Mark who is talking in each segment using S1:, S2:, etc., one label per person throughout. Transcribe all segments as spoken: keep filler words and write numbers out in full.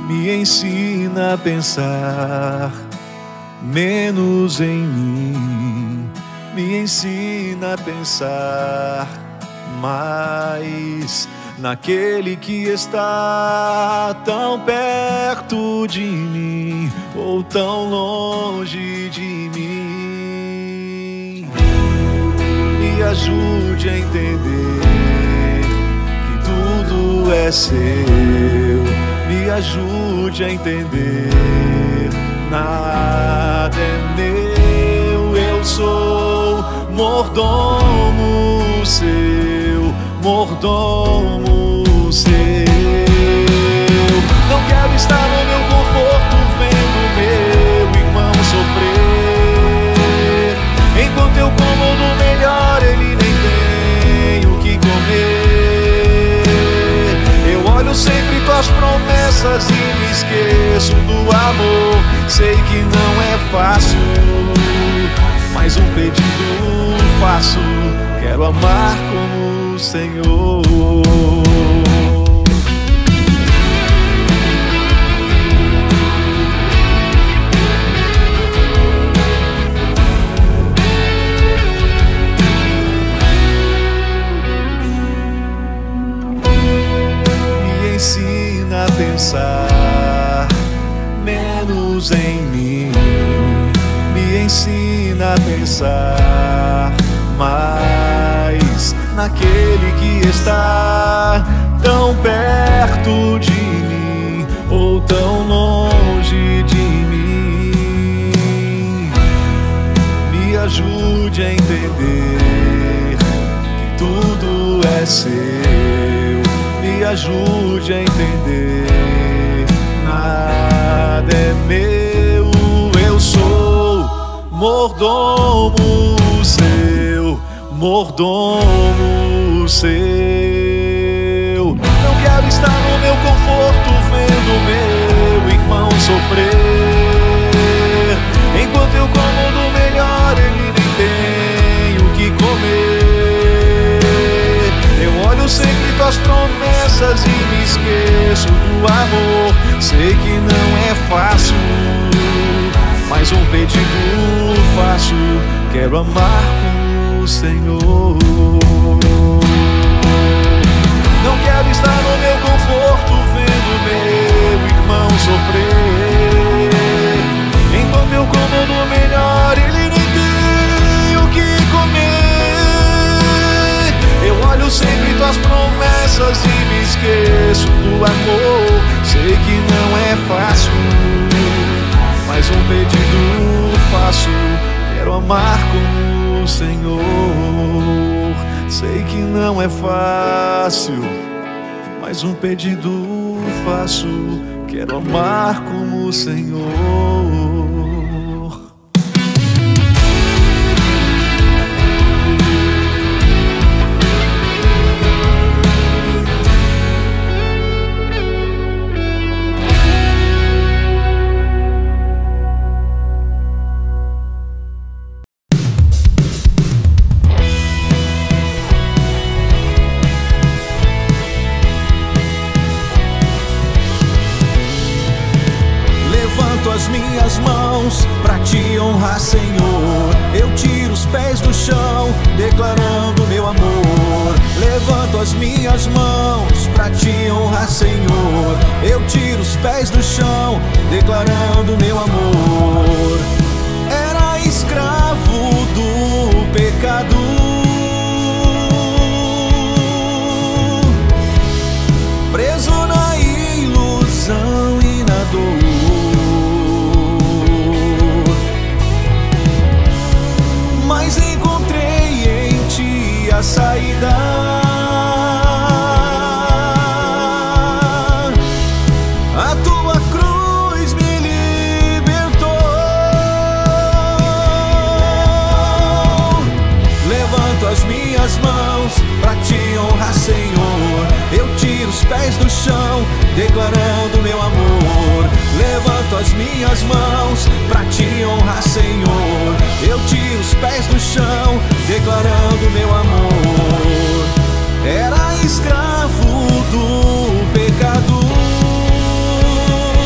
S1: me ensina a pensar menos em mim, me ensina a pensar mais naquele que está tão perto de mim ou tão longe de mim. Me ajude a entender que tudo é seu, me ajude a entender nada é meu, eu sou mordomo seu, mordomo seu. Não quero estar no meu conforto vendo meu irmão sofrer, enquanto eu como do melhor ele nem tem o que comer. Eu olho sempre tuas promessas e me esqueço do amor. Sei que não é fácil, mas um pedido faço: quero amar como o Senhor. Me ensina a pensar menos em mim, me ensina a pensar mais naquele que está tão perto de mim ou tão longe de mim. Me ajude a entender que tudo é seu, me ajude a entender nada é meu, eu sou mordomo seu, mordomo seu. Não quero estar no meu conforto vendo meu irmão sofrer, enquanto eu como do melhor ele nem tem o que comer. Eu olho sempre tuas promessas e me esqueço do amor. Sei que não é fácil, mas um pedido faço: quero amar como o Senhor. Não quero estar no meu conforto vendo meu irmão sofrer, enquanto eu como do melhor ele nem tem o que comer. Eu olho sempre tuas promessas e me esqueço do amor. Sei que não é fácil, mas um pedido faço: quero amar como o Senhor. Sei que não é fácil, mas um pedido faço: quero amar como o Senhor.
S2: As minhas mãos pra te honrar, Senhor. Eu tiro os pés do chão, declarando meu amor. Levanto as minhas mãos pra te honrar, Senhor. Eu tiro os pés do chão, declarando meu amor. Era escravo do pecado, preso na ilusão e na dor. Mas encontrei em ti a saída. A tua cruz me libertou. Levanto as minhas mãos pra te honrar, Senhor. Eu tiro os pés do chão, declarando meu amor. Levanto as minhas mãos pra te honrar, Senhor. Eu tiro os pés do chão, declarando meu amor. Era escravo do pecado,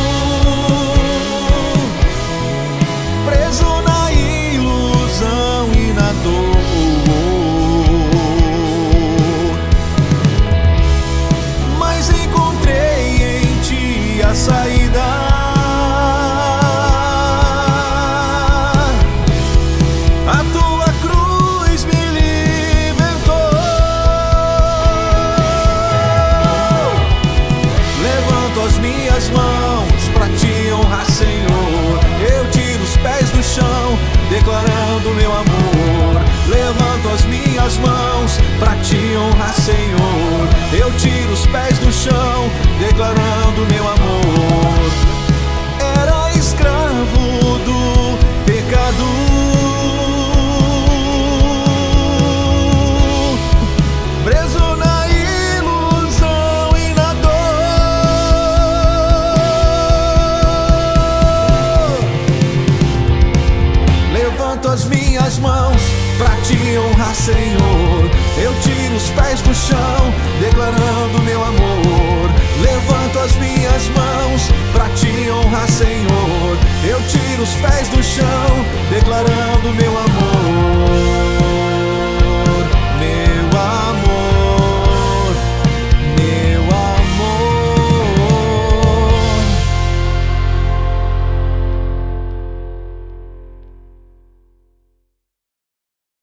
S2: declarando meu amor. Levanto as minhas mãos pra te honrar, Senhor. Eu tiro os pés do chão, declarando meu amor.